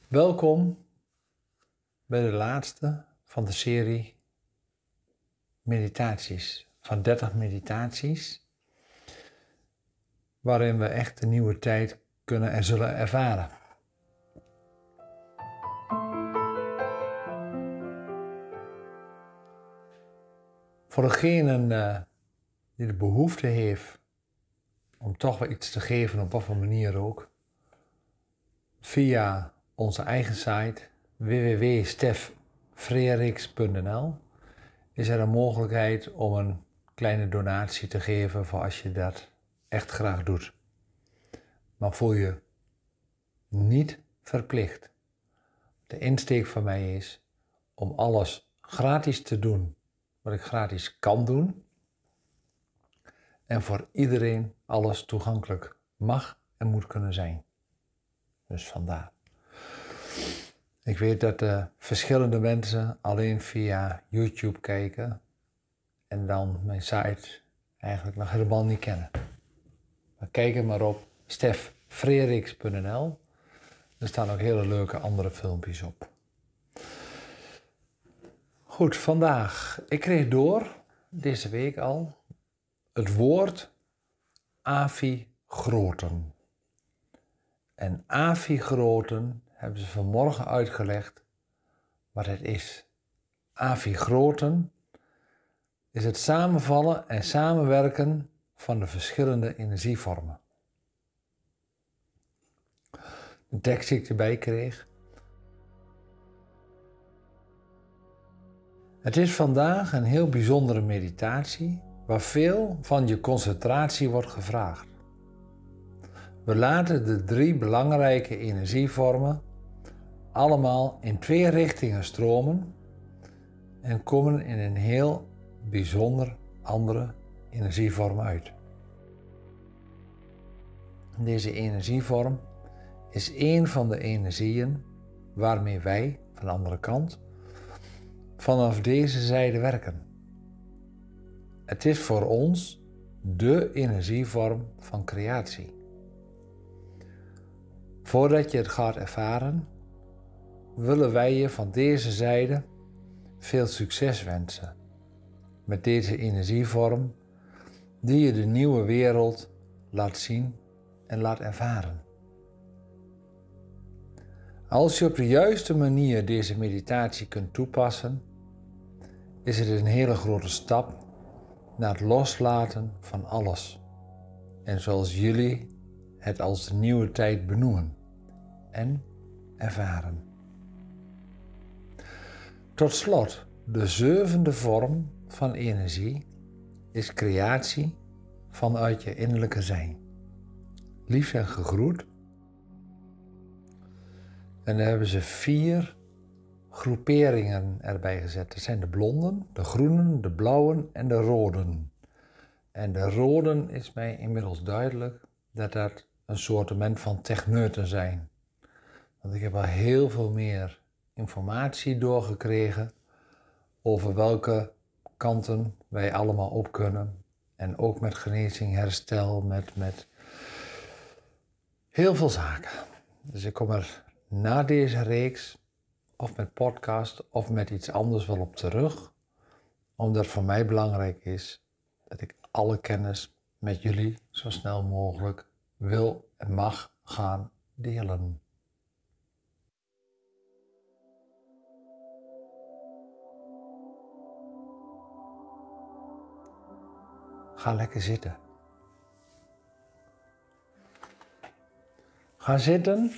Welkom bij de laatste van de serie meditaties, van 30 meditaties, waarin we echt een nieuwe tijd kunnen en zullen ervaren. Voor degene die de behoefte heeft om toch wel iets te geven, op wat voor manier ook, via onze eigen site www.steffreriks.nl is er een mogelijkheid om een kleine donatie te geven voor als je dat echt graag doet. Maar voel je niet verplicht. De insteek van mij is om alles gratis te doen wat ik gratis kan doen. En voor iedereen alles toegankelijk mag en moet kunnen zijn. Dus vandaar. Ik weet dat verschillende mensen alleen via YouTube kijken en dan mijn site eigenlijk nog helemaal niet kennen. Maar kijk er maar op steffreriks.nl. Er staan ook hele leuke andere filmpjes op. Goed, vandaag. Ik kreeg door, deze week al, het woord afigroten. En afigroten hebben ze vanmorgen uitgelegd wat het is. Afigroten is het samenvallen en samenwerken van de verschillende energievormen. De tekst die ik erbij kreeg. Het is vandaag een heel bijzondere meditatie waar veel van je concentratie wordt gevraagd. We laten de 3 belangrijke energievormen allemaal in 2 richtingen stromen en komen in een heel bijzonder andere energievorm uit. Deze energievorm is één van de energieën waarmee wij, van de andere kant, vanaf deze zijde werken. Het is voor ons de energievorm van creatie. Voordat je het gaat ervaren, willen wij je van deze zijde veel succes wensen met deze energievorm die je de nieuwe wereld laat zien en laat ervaren. Als je op de juiste manier deze meditatie kunt toepassen, is het een hele grote stap naar het loslaten van alles. En zoals jullie het als de nieuwe tijd benoemen en ervaren. Tot slot, de 7e vorm van energie is creatie vanuit je innerlijke zijn. Lief en gegroet. En daar hebben ze 4 groeperingen erbij gezet. Dat zijn de blonden, de groenen, de blauwen en de roden. En de roden is mij inmiddels duidelijk dat dat een soortement van techneuten zijn. Want ik heb al heel veel meer informatie doorgekregen over welke kanten wij allemaal op kunnen. En ook met genezing, herstel, met heel veel zaken. Dus ik kom er na deze reeks, of met podcast, of met iets anders wel op terug. Omdat het voor mij belangrijk is dat ik alle kennis met jullie zo snel mogelijk wil en mag gaan delen. Ga lekker zitten. Ga zitten.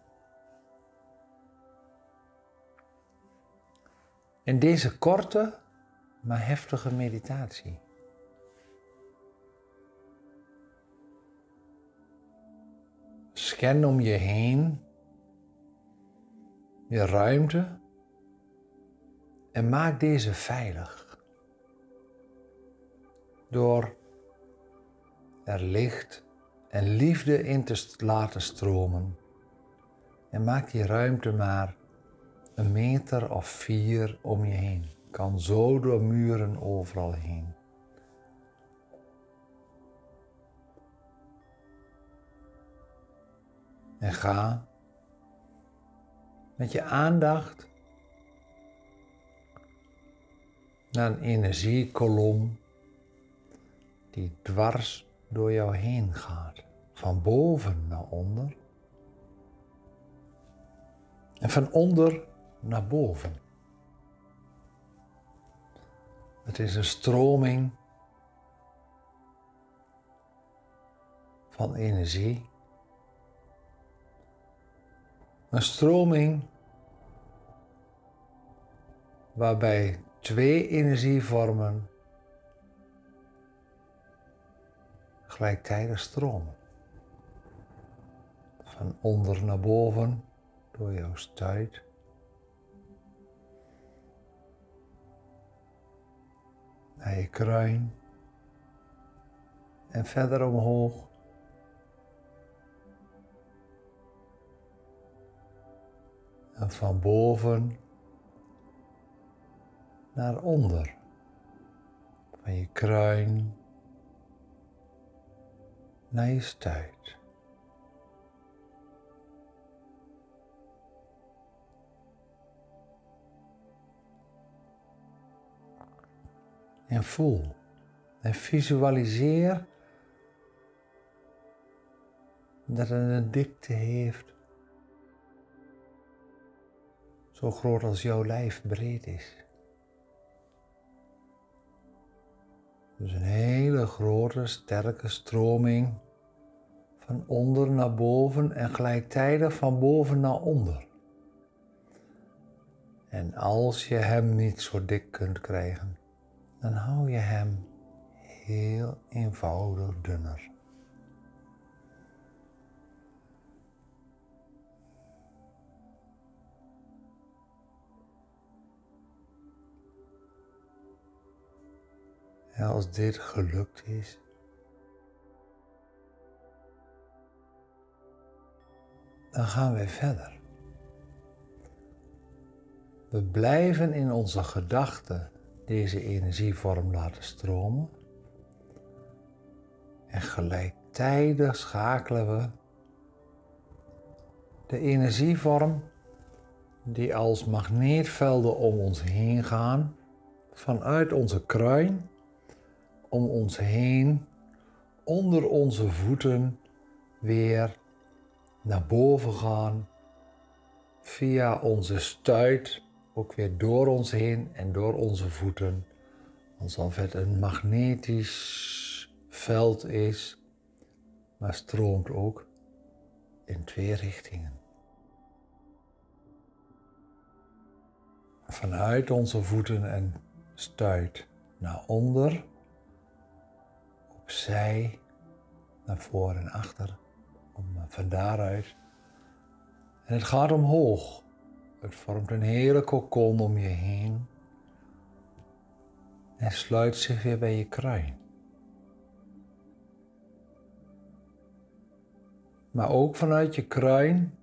In deze korte, maar heftige meditatie. Scan om je heen, je ruimte en maak deze veilig. Door er licht en liefde in te laten stromen. En maak die ruimte maar 1 meter of 4 om je heen. Kan zo door muren overal heen. En ga met je aandacht naar een energiekolom die dwars door jou heen gaat. Van boven naar onder. En van onder naar boven. Het is een stroming van energie. Een stroming waarbij twee energievormen gelijktijdig stromen. Van onder naar boven door jouw stuit. Naar je kruin. En verder omhoog. En van boven naar onder. Van je kruin naar je stuit. En voel en visualiseer dat het een dikte heeft zo groot als jouw lijf breed is. Dus een hele grote, sterke stroming van onder naar boven en gelijktijdig van boven naar onder. En als je hem niet zo dik kunt krijgen, dan hou je hem heel eenvoudig dunner. En als dit gelukt is, dan gaan we verder. We blijven in onze gedachten deze energievorm laten stromen. En gelijktijdig schakelen we de energievorm die als magneetvelden om ons heen gaan, vanuit onze kruin, om ons heen, onder onze voeten weer naar boven gaan, via onze stuit, ook weer door ons heen en door onze voeten, alsof het een magnetisch veld is, maar stroomt ook in twee richtingen. Vanuit onze voeten en stuit naar onder, opzij, naar voor en achter, van daaruit. En het gaat omhoog. Het vormt een hele kokon om je heen en sluit zich weer bij je kruin. Maar ook vanuit je kruin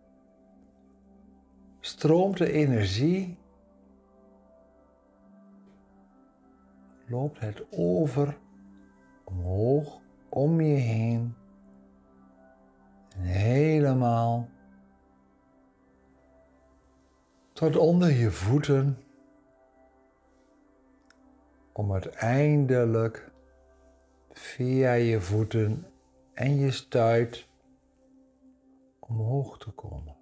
stroomt de energie, loopt het over, omhoog, om je heen en helemaal tot onder je voeten, om uiteindelijk via je voeten en je stuit omhoog te komen.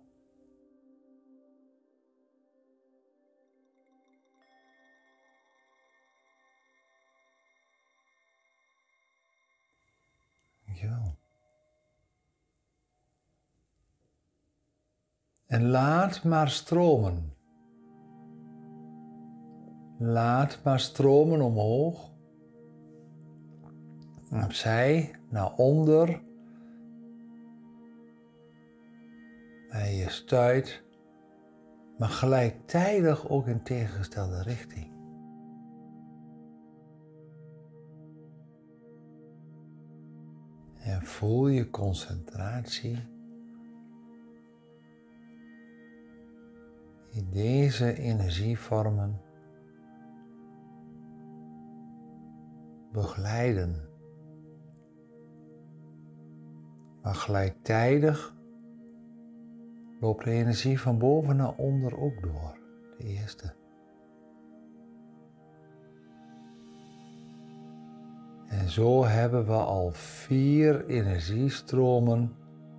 Dankjewel. En laat maar stromen. Laat maar stromen omhoog. Opzij, naar onder. Naar je stuit. Maar gelijktijdig ook in tegengestelde richting. En voel je concentratie in deze energievormen begeleiden. Maar gelijktijdig loopt de energie van boven naar onder ook door. De eerste. En zo hebben we al 4 energiestromen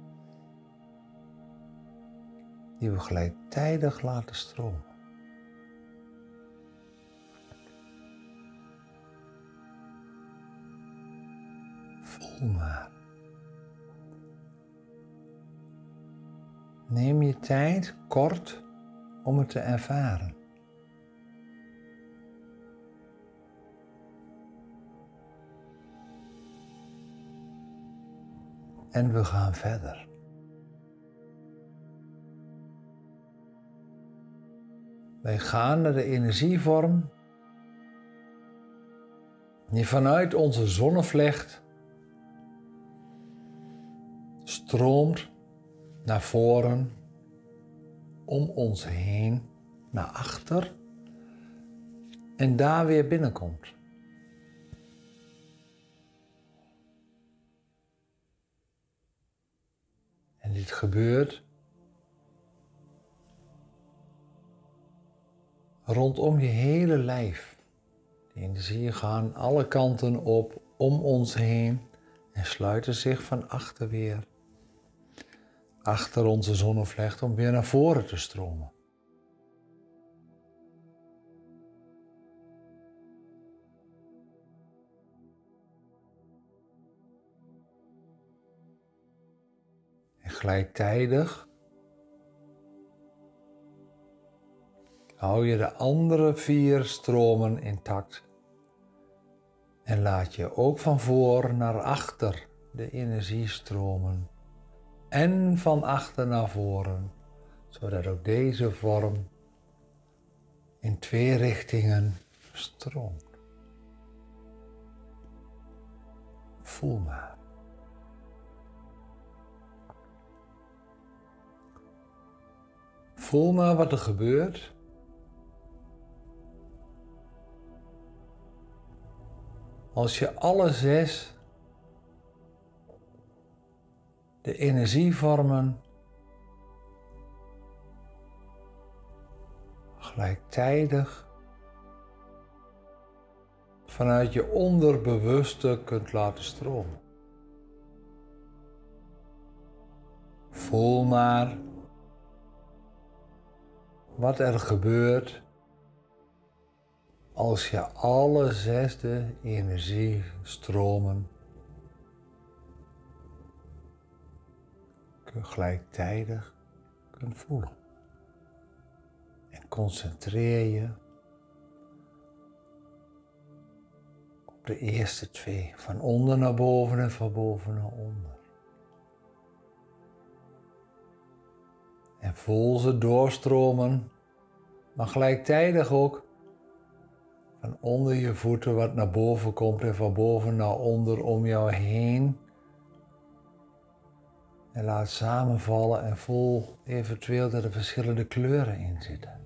die we gelijktijdig laten stromen. Voel maar. Neem je tijd kort om het te ervaren. En we gaan verder. Wij gaan naar de energievorm die vanuit onze zonnevlecht stroomt naar voren, om ons heen, naar achter en daar weer binnenkomt. En dit gebeurt rondom je hele lijf. De energieën gaan alle kanten op om ons heen en sluiten zich van achter weer achter onze zonnevlecht om weer naar voren te stromen. En gelijktijdig hou je de andere 4 stromen intact en laat je ook van voor naar achter de energie stromen en van achter naar voren, zodat ook deze vorm in 2 richtingen stroomt. Voel maar. Voel maar wat er gebeurt als je alle 6 de energievormen gelijktijdig vanuit je onderbewuste kunt laten stromen. Voel maar wat er gebeurt als je alle 6 energiestromen gelijktijdig kunt voelen. En concentreer je op de eerste 2, van onder naar boven en van boven naar onder. En voel ze doorstromen, maar gelijktijdig ook van onder je voeten wat naar boven komt en van boven naar onder om jou heen. En laat samenvallen en voel eventueel dat er verschillende kleuren in zitten.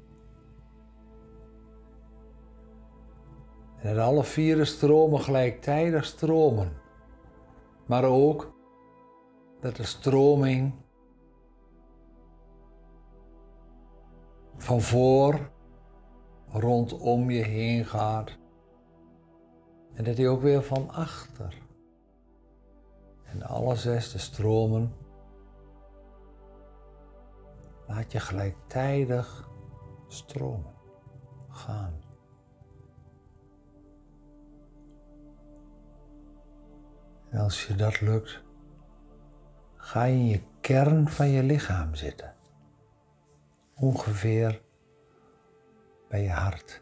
En dat alle 4 stromen gelijktijdig stromen. Maar ook dat de stroming van voor rondom je heen gaat. En dat die ook weer van achter. En alle 6 stromen laat je gelijktijdig stromen, gaan. En als je dat lukt, ga je in je kern van je lichaam zitten. Ongeveer bij je hart.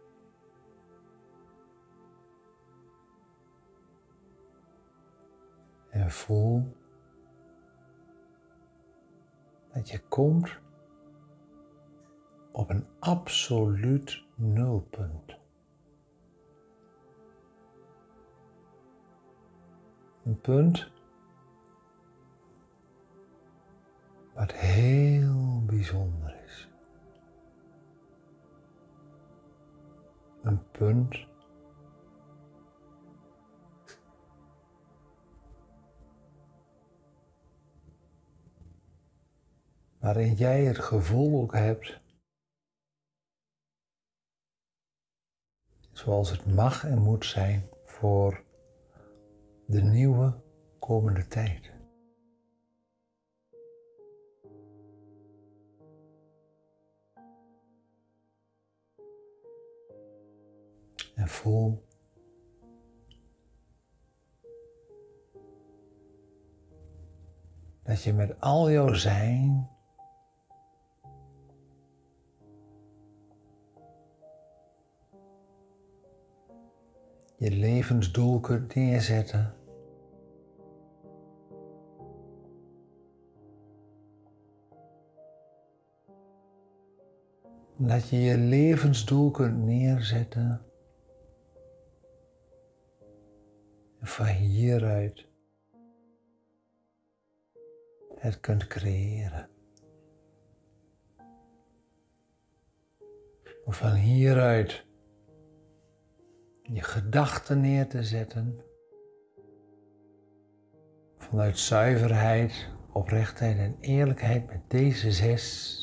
En voel dat je komt op een absoluut nulpunt. Een punt wat heel bijzonder is. Een punt waarin jij het gevoel ook hebt, zoals het mag en moet zijn voor de nieuwe komende tijd. En voel dat je met al jouw zijn je levensdoel kunt neerzetten. Dat je je levensdoel kunt neerzetten. En van hieruit het kunt creëren. Om van hieruit je gedachten neer te zetten. Vanuit zuiverheid, oprechtheid en eerlijkheid met deze 6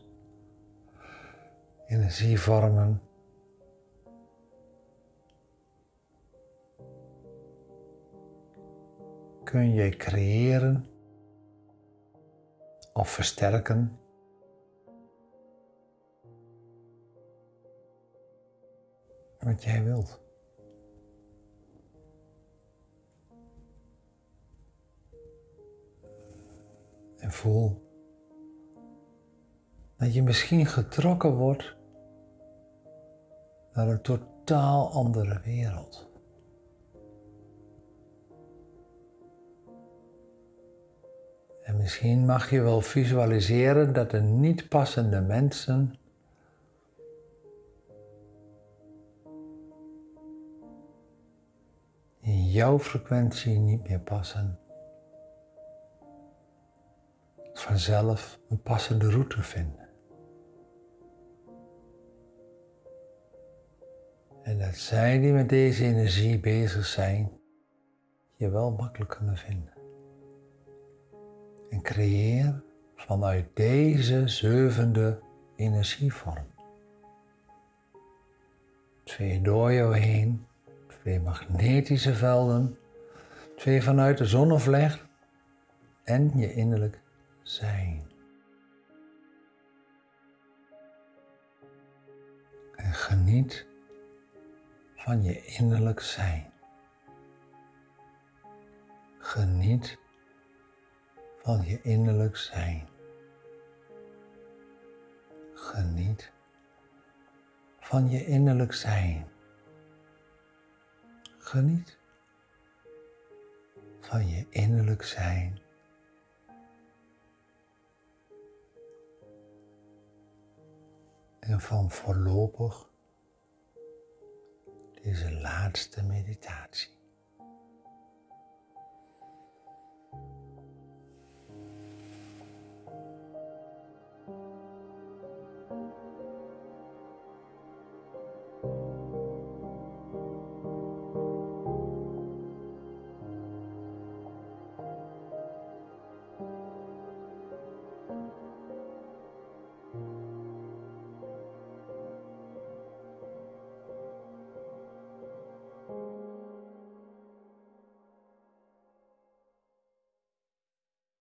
energievormen. Kun je creëren of versterken wat jij wilt. En voel dat je misschien getrokken wordt naar een totaal andere wereld. En misschien mag je wel visualiseren dat de niet passende mensen in jouw frequentie niet meer passen. Vanzelf een passende route vinden. En dat zij die met deze energie bezig zijn, je wel makkelijk kunnen vinden. En creëer vanuit deze 7e energievorm 2 door jou heen, 2 magnetische velden, 2 vanuit de zonnevlecht en je innerlijk zijn. En geniet van je innerlijk zijn. Geniet van je innerlijk zijn. Geniet van je innerlijk zijn. Geniet van je innerlijk zijn. En van voorlopig deze laatste meditatie.